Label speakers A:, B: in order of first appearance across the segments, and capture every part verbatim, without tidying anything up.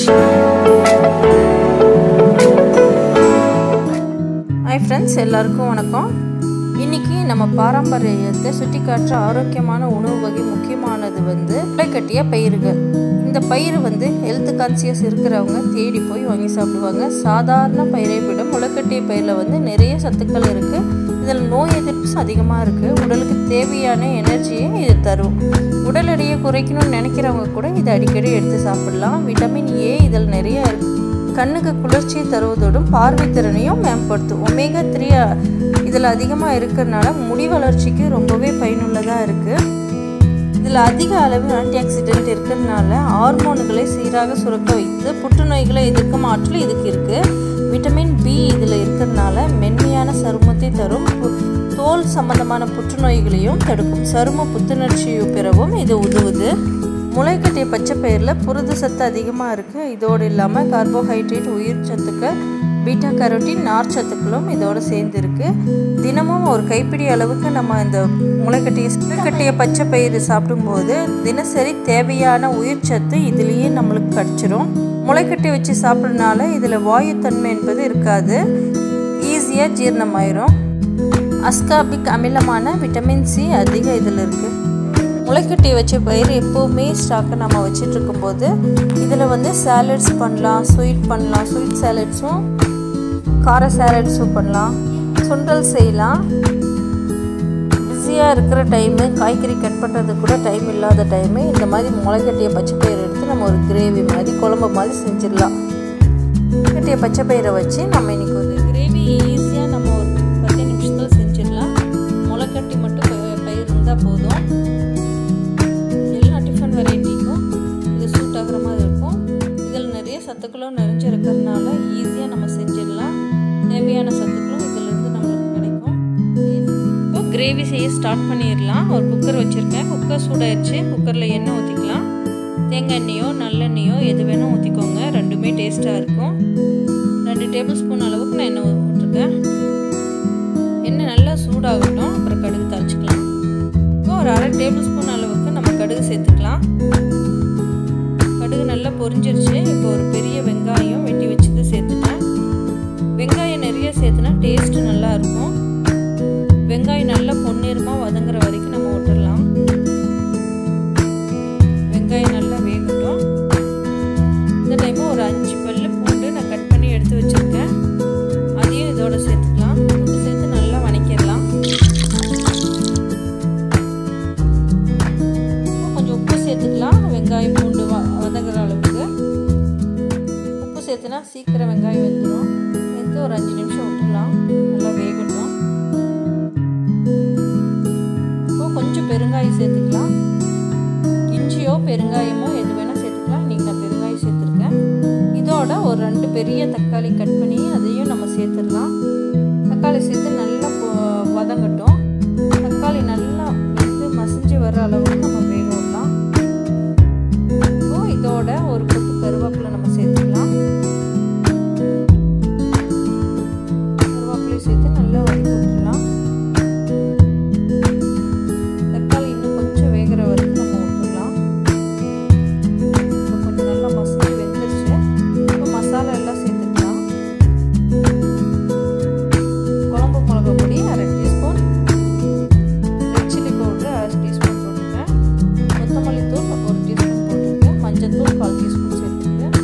A: Hi friends, எல்லாருக்கும் வணக்கம். இன்னைக்கு நம்ம பாரம்பரியத்தை சுட்டிக்காட்டுற ஆரோக்கியமான உணவு வகை முக்கியமானது வந்து முளைக்கட்டிய பயிர்கள். இந்த பயிர் வந்து ஹெல்த் கான்சியஸ் இருக்கிறவங்க தேடி போய் வாங்கி சாப்பிடுவாங்க. சாதாரண பயிரை விட முளைக்கட்டிய பயிரில் வந்து நிறைய சத்துக்கள் இருக்குது. இதில் நோய் எதிர்ப்பு அதிகமாக இருக்குது. உடலுக்கு தேவையான எனர்ஜியை இது தரும். உடல் எடையை குறைக்கணும்னு நினைக்கிறவங்க கூட இதை அடிக்கடி எடுத்து சாப்பிடலாம். விட்டமின் ஏ இதில் நிறைய இருக்குது. கண்ணுக்கு குளிர்ச்சியை தருவதோடும் பார்வை திறனையும் மேம்படுத்தும். ஒமேகா த்ரீ இதில் அதிகமாக இருக்கிறதுனால முடி வளர்ச்சிக்கு ரொம்பவே பயனுள்ளதாக இருக்குது. இதில் அதிக அளவு ஆன்டி ஆக்சிடென்ட் இருக்கிறதுனால ஹார்மோன்களை சீராக சுரக்க வைத்து புற்றுநோய்களை எதிர்க்கும் ஆற்றல் இதுக்கு இருக்குது. விட்டமின் பி இதில் இருக்கிறதுனால மென்மையான சருமத்தை தரும். தோல் சம்பந்தமான புற்றுநோய்களையும் தடுக்கும். சரும புத்துணர்ச்சியை பெறவும் இது உதவுது. முளைக்கட்டிய பச்சை பயிரில் புரத சத்து அதிகமாக இருக்குது. இதோடு இல்லாமல் கார்போஹைட்ரேட், உயிர் சத்துக்கள், பீட்டா கரோட்டின், நார் சத்துக்களும் இதோடு சேர்ந்து இருக்குது. தினமும் ஒரு கைப்பிடி அளவுக்கு நம்ம இந்த முளைக்கட்டிய முளைக்கட்டிய பச்சை பயிறு சாப்பிடும்போது தினசரி தேவையான உயிர் சத்து இதுலேயே நம்மளுக்கு கிடச்சிரும். முளைக்கட்டி வச்சு சாப்பிட்றதுனால இதில் வாயுத்தன்மை என்பது இருக்காது. ஈஸியாக ஜீரணமாயிரும். அஸ்காபிக் அமிலமான விட்டமின் சி அதிகம் இதில் இருக்குது. முளைக்கட்டி வச்ச பயிர் எப்போவுமே ஸ்டாக்கை நம்ம வச்சுட்டு இருக்கும்போது இதில் வந்து சாலட்ஸ் பண்ணலாம், ஸ்வீட் பண்ணலாம். ஸ்வீட் சாலட்ஸும் கார சாலட்ஸும் பண்ணலாம். சுண்டல் செய்யலாம். பிஸியாக இருக்கிற டைமு, காய்கறி கட் பண்ணுறது கூட டைம் இல்லாத டைமு இந்த மாதிரி முளைக்கட்டிய பச்சை பயிரை எடுத்து நம்ம ஒரு கிரேவி மாதிரி, குழம்பு மாதிரி செஞ்சிடலாம். முளைக்கட்டிய பச்சை பயிரை வச்சு நம்ம இன்றைக்கி ஒரு கிரேவி ஈஸியாக நம்ம ஒரு பத்து நிமிஷத்தில் செஞ்சிடலாம். முளைக்கட்டி மட்டும் பயிர் இருந்தால் போதும். வெரைட்டிக்கும் இது சூட் ஆகிற மாதிரி இருக்கும். இதில் நிறைய சத்துக்களும் நிறைஞ்சு இருக்கிறதுனால ஈஸியாக நம்ம செஞ்சிடலாம். தேவையான சத்துக்களும் இதிலேருந்து நம்மளுக்கு கிடைக்கும். இப்போ கிரேவி செய்ய ஸ்டார்ட் பண்ணிடலாம். ஒரு குக்கர் வச்சுருக்கேன். குக்கர் சூடாயிடுச்சு. குக்கரில் எண்ணெய் ஊற்றிக்கலாம். தேங்காய் எண்ணெயோ நல்லெண்ணெயோ எது வேணும் ஊற்றிக்கோங்க. ரெண்டுமே டேஸ்ட்டாக இருக்கும். ரெண்டு டேபிள் ஸ்பூன் அளவுக்கு நான் எண்ணெய் ஊற்றிருக்கேன். எண்ணெய் நல்லா சூடாகட்டும். அப்புறம் கடுகு தாளிச்சிக்கலாம். இப்போ ஒரு அரை டேபிள் ஸ்பூன் அளவுக்கு நம்ம கடுகு சேர்த்துக்கலாம். கடுகு நல்லா பொரிஞ்சிருச்சு. இப்போ ஒரு பெரிய வெங்காயம் வெட்டி வச்சது சேர்த்துட்டேன். வெங்காயம் நிறைய சேர்த்துனா டேஸ்ட்டு நல்லா இருக்கும். வெங்காயம் நல்லா பொன்னிறமாக வதங்குற வரைக்கும் நம்ம விட்டுடலாம். வெங்காயம் நல்லா வேகட்டும். இந்த டைமும் ஒரு அஞ்சு பல்லு பூண்டு நான் கட் பண்ணி எடுத்து வச்சுருக்கேன். அதையும் இதோட சேர்த்துக்கலாம். சேர்த்து நல்லா வதக்கிடலாம். சேர்த்துக்கலாம். வெங்காயம் பூண்டு வதங்குற அளவுக்கு உப்பு சேர்த்துனா சீக்கிரம் வெங்காயம் வெந்துடும். வெந்து ஒரு அஞ்சு நிமிஷம் விட்டுடலாம். நல்லா வேகட்டும். இப்போ கொஞ்சம் பெருங்காயம் சேர்த்துக்கலாம். இஞ்சியோ பெருங்காயமோ எது வேணால் சேர்த்துக்கலாம். இன்றைக்கி நான் பெருங்காயம் சேர்த்துருக்கேன். இதோட ஒரு ரெண்டு பெரிய தக்காளி கட் பண்ணி அதையும் நம்ம சேர்த்துடலாம். தக்காளி சேர்த்து நல்லா வதங்கட்டும். தக்காளி நல்லா வெந்து மசிஞ்சு வர அளவுக்கு நம்ம வேக விடலாம். இதோட ஒரு கொத்து கருவேப்பிலை நம்ம சேர்த்துக்கலாம். கருவேப்பிலை சேர்த்து நல்லா வதக்கி விட்டுலாம். தக்காளி இன்னும் கொஞ்சம் வேகிற வரைக்கும் நம்ம விட்டுடலாம். இப்போ கொஞ்சம் நல்லா மசாலா வெந்துருச்சு. இப்போ மசாலா எல்லாம் சேர்த்துக்கலாம். குழம்பு மிளகா பொடி அரை டீஸ்பூன், ரெட் சில்லி பவுடர் அரை டீஸ்பூன் போட்டுருக்கேன். கொத்தமல்லி தூள் ஒரு டீஸ்பூன் போட்டிருக்கேன். மஞ்சத்தூள் கால் டீஸ்பூன் சேர்த்துருக்கேன்.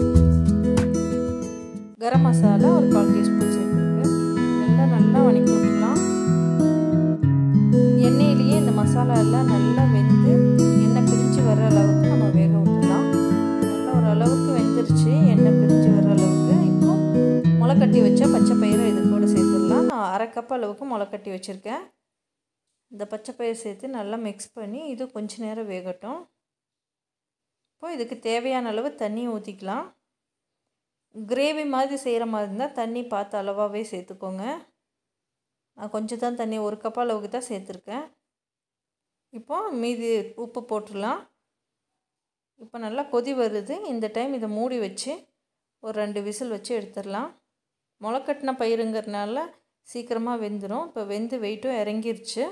A: கரம் மசாலா ஒரு கால் டீஸ்பூன் சேர்த்துருக்கேன். எல்லாம் நல்லா வதக்கி விட்டுலாம். எண்ணெயிலேயே இந்த மசாலா எல்லாம் நல்லா வெந்து எண்ணெய் பிரிஞ்சு வர அளவுக்கு நம்ம வேக விட்டுலாம். நல்லா ஒரு அளவுக்கு வெந்துருச்சு. எண்ணெய் பிரிஞ்சு வர அளவுக்கு இப்போ முளைக்கட்டி வச்ச பச்சை பயிரை இது கூட சேர்த்துடலாம். நான் அரை கப் அளவுக்கு முளைக்கட்டி வச்சுருக்கேன். இந்த பச்சை பயிர் சேர்த்து நல்லா மிக்ஸ் பண்ணி இது கொஞ்சம் நேரம் வேகட்டும். இப்போ இதுக்கு தேவையான அளவு தண்ணி ஊற்றிக்கலாம். கிரேவி மாதிரி செய்கிற மாதிரி இருந்தால் தண்ணி பார்த்து அளவாகவே சேர்த்துக்கோங்க. நான் கொஞ்சம் தான் தண்ணி, ஒரு கப் அளவுக்கு தான் சேர்த்துருக்கேன். இப்போ மீதி உப்பு போட்டுடலாம். இப்போ நல்லா கொதி வருது. இந்த டைம் இதை மூடி வச்சு ஒரு ரெண்டு விசில் வச்சு எடுத்துடலாம். முளைக்கட்டின பயிருங்கிறதுனால சீக்கிரமாக வெந்துடும். இப்போ வெந்து வெயிட்டும் இறங்கிருச்சு.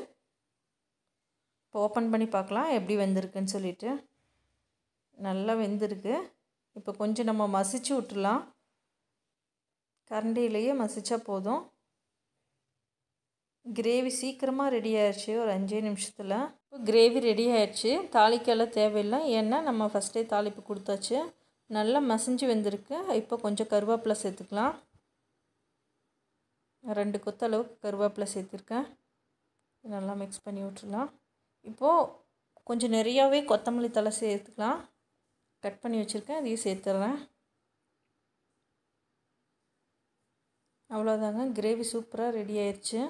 A: இப்போ ஓப்பன் பண்ணி பார்க்கலாம் எப்படி வெந்திருக்குன்னு சொல்லிட்டு. நல்லா வெந்திருக்கு. இப்போ கொஞ்சம் நம்ம மசிச்சு விட்டுடலாம். கரண்டிலேயே மசிச்சா போதும். கிரேவி சீக்கிரமாக ரெடி ஆயிடுச்சு, ஒரு அஞ்சே நிமிஷத்தில். இப்போ கிரேவி ரெடி ஆயிடுச்சு. தாளிக்கெல்லாம் தேவையில்லை, ஏன்னா நம்ம ஃபஸ்ட்டே தாளிப்பு கொடுத்தாச்சு. நல்லா மசிஞ்சு வெந்திருக்கு. இப்போ கொஞ்சம் கருவேப்பிலை சேர்த்துக்கலாம். ரெண்டு கொத்தளவுக்கு கருவேப்பிலை சேர்த்துருக்கேன். நல்லா மிக்ஸ் பண்ணி விட்டுடலாம். இப்போது கொஞ்சம் நிறையாவே கொத்தமல்லி தழை சேர்த்துக்கலாம். கட் பண்ணி வச்சுருக்கேன், அதையும் சேர்த்துட்றேன். அவ்வளோதாங்க, கிரேவி சூப்பராக ரெடி ஆயிடுச்சு.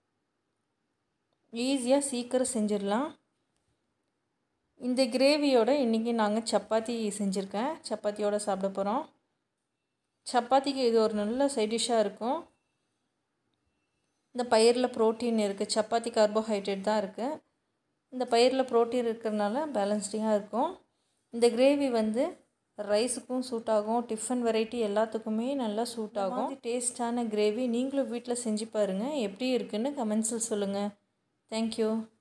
A: ஈஸியாக சீக்கிரம் செஞ்சிடலாம். இந்த கிரேவியோட இன்றைக்கி நாங்கள் சப்பாத்தி செஞ்சுருக்கேன். சப்பாத்தியோடு சாப்பிட போகிறோம். சப்பாத்திக்கு இது ஒரு நல்ல சைட் டிஷ்ஷாக இருக்கும். இந்த பயிரில் ப்ரோட்டீன் இருக்குது. சப்பாத்தி கார்போஹைட்ரேட் தான் இருக்குது. இந்த பயிரில் ப்ரோட்டீன் இருக்கிறதுனால பேலன்ஸ்டிங்காக இருக்கும். இந்த கிரேவி வந்து ரைஸுக்கும் சூட் ஆகும், டிஃபன் வெரைட்டி எல்லாத்துக்குமே நல்லா சூட் ஆகும். டேஸ்டான கிரேவி நீங்களும் வீட்டில் செஞ்சு பாருங்கள். எப்படி இருக்குன்னு கமெண்ட்ஸில் சொல்லுங்கள். தேங்க்யூ.